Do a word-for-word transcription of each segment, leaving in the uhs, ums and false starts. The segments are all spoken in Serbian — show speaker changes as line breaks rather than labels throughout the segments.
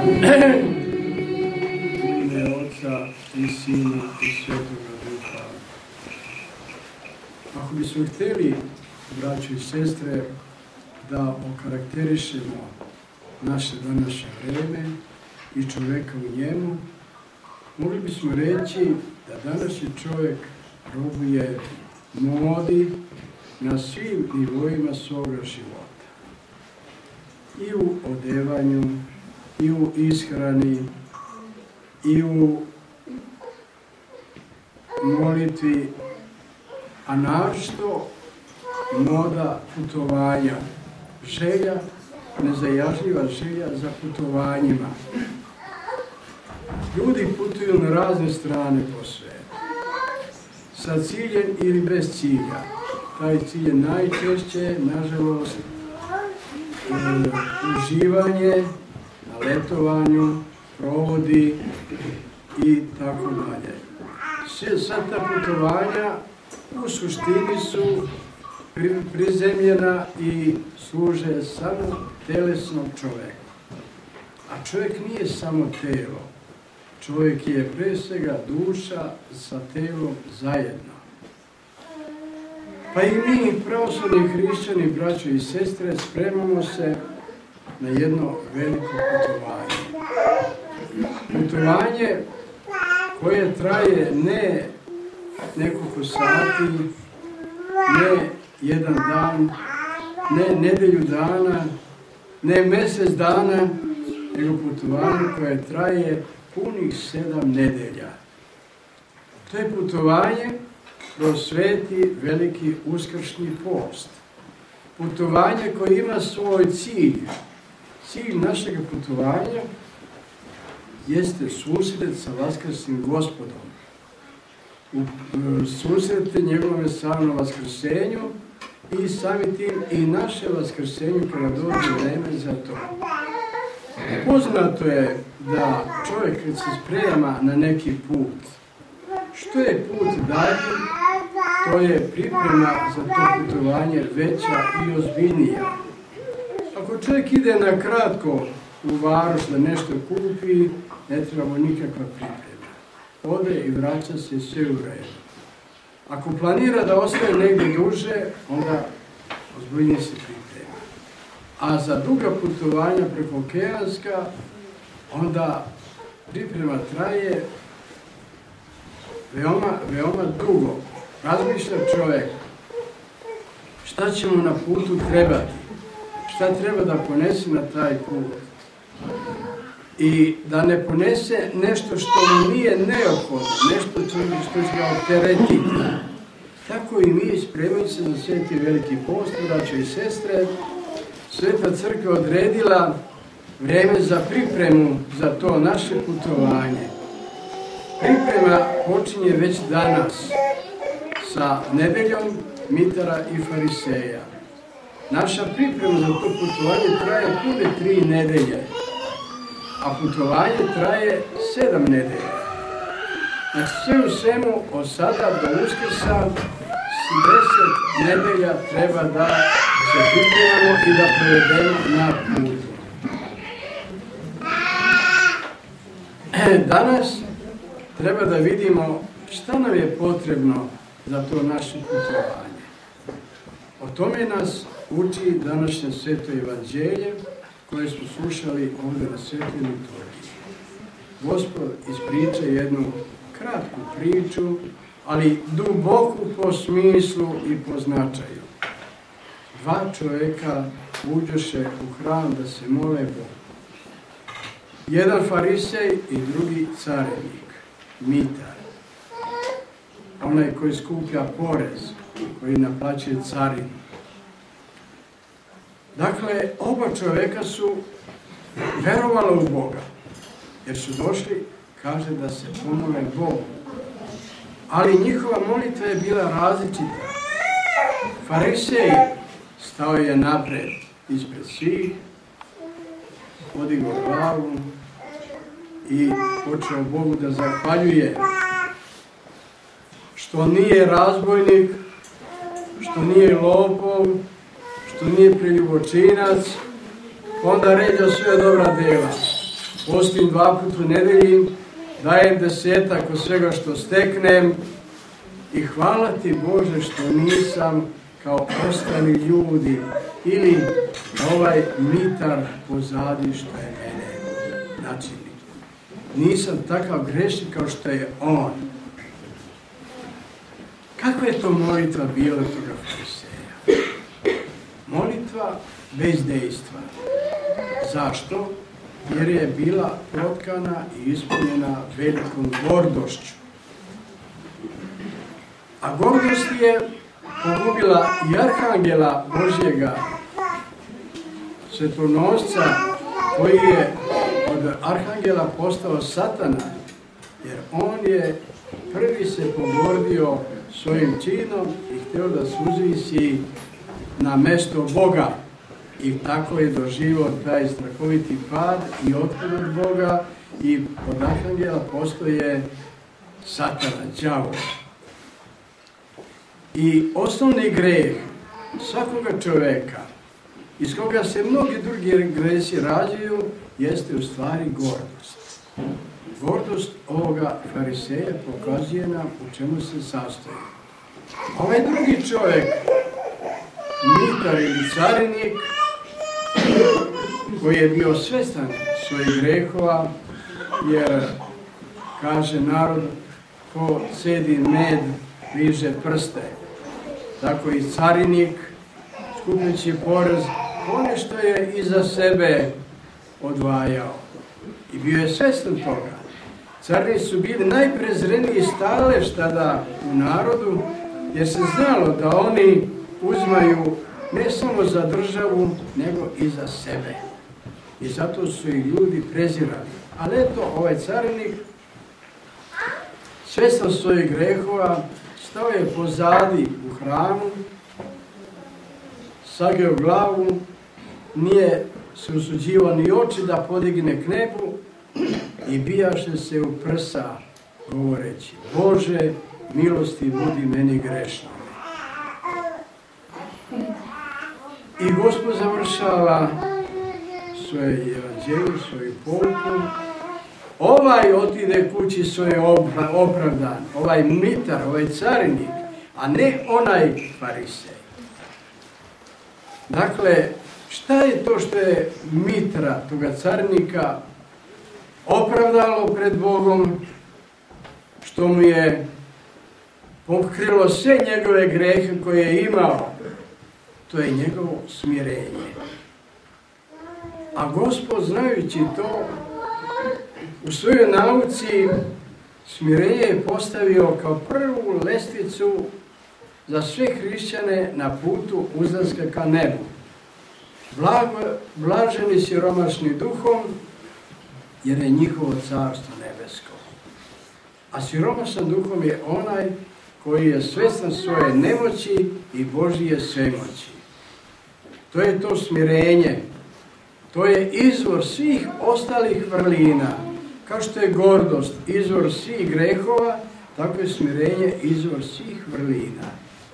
ime Oca i Sina i Svetoga Duha. Ako bismo htjeli, braćo i sestre, da okarakterišemo naše današnje vreme i čovjeka u njemu, mogli bismo reći da današnji čovjek robuje modi na svim nivoima svoga života. I u odevanju, i u ishrani, i u molitvi, a naročito moda putovanja, želja, nezajažljiva želja za putovanjima. Ljudi putuju na razne strane po svijetu, sa ciljem ili bez cilja. Taj cilj je najčešće, nažalost, e, uživanje na letovanju, provodi i tako dalje. Sad ta putovanja u suštini su prizemljena i služe samo telesnom čovjeku. A čovjek nije samo telo. Čovjek je pre svega duša sa telom zajedno. Pa i mi, pravoslavni hrišćani, braćo i sestre, spremamo se na jedno veliko putovanje. Putovanje koje traje ne nekoliko sati, ne jedan dan, ne nedelju dana, ne mjesec dana, nego putovanje koje traje punih sedam nedelja. To je putovanje kroz sveti veliki uskršnji post. Putovanje koje ima svoj cilj. Cilj našeg putovanja jeste susret sa vaskrsnim Gospodom. Susrete njegovome samom vaskrsenju i samim tim i naše vaskrsenju kada dođe vreme za to. Poznato je da čovjek kad se sprema na neki put, što je put dalje, to je priprema za to putovanje veća i ozbiljnija. Ako čovjek ide na kratko u varoš da nešto kupi, ne treba mu nikakva priprema. Ode i vraća se sve u redu. Ako planira da ostaje negdje duže, onda ozbiljnije se priprema. A za duga putovanja preko okeanska, onda priprema traje veoma, veoma dugo. Razmišlja čovjek šta će mu na putu trebati, šta treba da ponese na taj put. I da ne ponese nešto što mu nije neophodno, nešto što će ga opteretiti. Tako i mi, spremajući se za sveti veliki post, braćo i sestre, Sveta crkva odredila vrijeme za pripremu za to naše putovanje. Priprema počinje već danas sa nedeljom Mitara i Fariseja. Naša priprema za to putovanje traje pune tri nedelje, a putovanje traje sedam nedelja. Znači sve u svemu od sada do Uskrsa deset nedelja treba da se pripremamo i da provedemo na putu. Danas treba da vidimo šta nam je potrebno za to naše putovanje. O tome nas uči današnje sveto evanđelje koje smo slušali ovdje na svetoj liturgiji. Gospod ispriča jednu kratku priču, ali duboku po smislu i po značaju. Dva čovjeka uđoše u hram da se mole Bogu. Jedan farisej i drugi carenik, mitar. Onaj koji skuplja porez, koji naplaćuje carinu. Dakle, oba čovjeka su verovala u Boga, jer su došli, kaže, da se pomole Bogu. Ali njihova molitva je bila različita. Farisej stao je napred, ispred svih, podigao glavu i počeo Bogu da zahvaljuje što nije razbojnik, što nije lopov, što nije preljubočinac, onda ređa sve dobra djela. postim dva put u nedelji, dajem desetak od svega što steknem i hvala ti Bože što nisam kao ostali ljudi ili ovaj mitar pozadi što je mene načinio. Nisam takav grešnik kao što je on. Kakva je to molitva bila toga fariseja? Molitva bez dejstva. Zašto? Jer je bila protkana i ispunjena velikom gordošću. A gordost je pogubila i arhangela Božjega, svetonosca, koji je od arhangela postao satana, jer on je prvi se pogordio svojim činom i htio da uzvisi na mesto Boga. I tako je doživio taj strahoviti pad i otpad od Boga i od arhangela postoje satana, đavo. I osnovni greh svakoga čoveka, iz koga se mnogi drugi gresi rađaju, jeste u stvari gordost. Gordost ovoga fariseja pokazuje nam u čemu se sastoji. Ovaj drugi čovjek, mitar ili carinik, koji je bio svjestan svojih grehova, jer kaže narod, ko cedi med, liže prste. Tako i carinik, skupljući porez, ponešto je iza sebe odvajao. I bio je svjestan toga. Carinici su bili najprezreniji stalež tada u narodu, jer se znalo da oni uzmaju ne samo za državu, nego i za sebe. I zato su i ljudi prezirali. Ali eto, ovaj carinik, svjestan svojih grehova, stao je pozadi u hramu, sageo glavu, nije se usuđivao ni oči da podigne k nebu i bijaše se u prsa, govoreći: Bože, milosti budi meni grešnom. I Gospod završava svoje evanđelje, svoju pouku. Ovaj otide kući svoje opravdan, ovaj mitar, ovaj carinik, a ne onaj farisej. Dakle, šta je to što je mitra, toga carinika, opravdalo pred Bogom, što mu je pokrilo sve njegove grehe koje je imao? To je njegovo smirenje. A Gospod, znajući to, u svojoj nauci smirenje je postavio kao prvu lestvicu za sve hrišćane na putu uzlaska ka nebu. Blago, blaženi siromašni duhom, jer je njihovo carstvo nebesko. A siromašan duhom je onaj koji je svjestan svoje nemoći i Božije svemoći. To je to smirenje. To je izvor svih ostalih vrlina. Kao što je gordost izvor svih grehova, tako je smirenje izvor svih vrlina.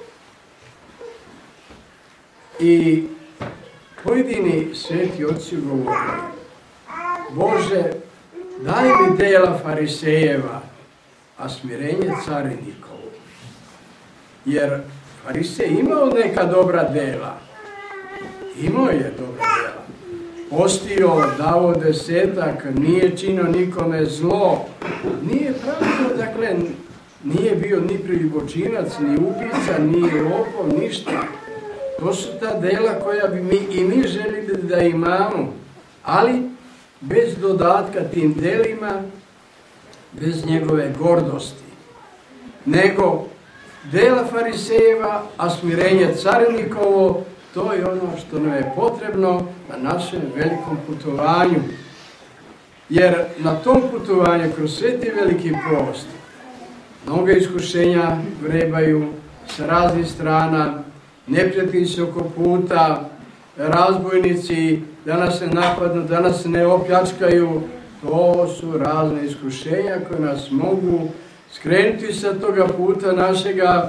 I pojedini sveti oci govore: Bože, daj mi dela farisejeva, a smirenje carinikovo. Jer farisej imao neka dobra dela. Imao je dobra dela. Postio, dao desetak, nije činio nikome zlo. Nije pravio, dakle, nije bio ni preljubočinac, ni ubica, ni lopov, ništa. To su ta dela koja bi mi i mi želili da imamo, ali bez dodatka tim delima, bez njegove gordosti. Nego dela farisejeva, a smirenje carinikovo, to je ono što nam je potrebno na našem velikom putovanju. Jer na tom putovanju, kroz sveti veliki post, mnoga iskušenja vrebaju sa raznih strana, neprijatelji se oko puta, razbojnici, da nas ne napadnu, da nas ne opljačkaju. To su razne iskušenja koje nas mogu skrenuti sa toga puta našega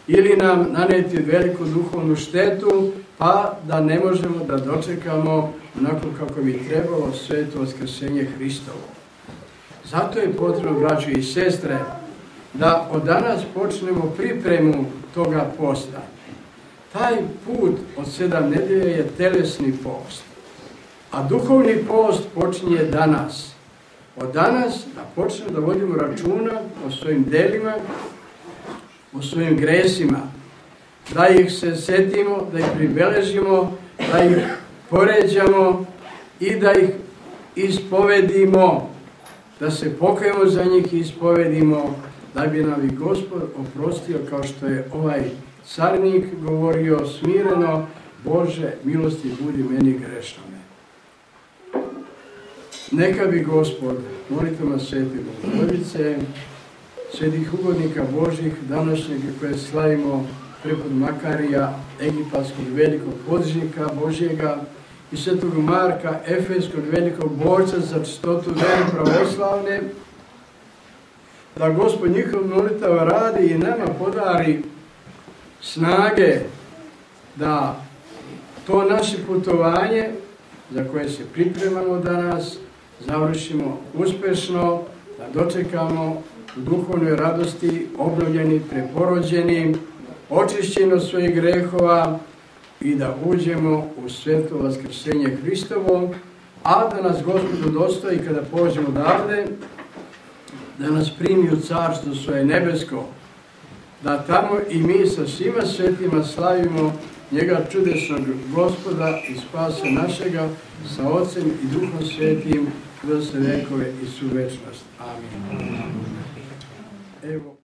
ili nam naneti veliku duhovnu štetu, pa da ne možemo da dočekamo onako kako bi trebalo sveto vaskrsenje Hristovo. Zato je potrebno, braćo i sestre, da od danas počnemo pripremu toga posta. Taj put od sedam nedelja je telesni post, a duhovni post počinje danas. Od danas da počnemo da vodimo računa o svojim delima, o svojim gresima, da ih se setimo, da ih pribeležimo, da ih poređamo i da ih ispovedimo, da se pokajemo za njih i ispovedimo, da bi nam i Gospod oprostio, kao što je ovaj carnik govorio smireno: Bože, milosti budi meni grešnome. Neka bi Gospod molitvama Svete Bogorodice, svetih ugodnika Božih današnjeg koje slavimo, prepod Makarija, egipatskog velikog podvižnika Božjega, i svetog Marka, efeskog velikog borca za čistotu vere pravoslavne, da Gospod njihov molitava radi i nama podari snage da to naše putovanje za koje se pripremamo danas završimo uspešno, da dočekamo u duhovnoj radosti, obnovljeni, preporođeni, očišćeni od svojih grehova i da uđemo u sveto vaskrsenje Hristovo, a da nas Gospod udostoji kada pođemo odavde, da nas primi u carstvo svoje nebesko, da tamo i mi sa svima svetima slavimo njega čudesnog Gospoda i spasa našega sa Otcem i Duhom Svetim kroz sve vekove i svu večnost. Amin. Evo.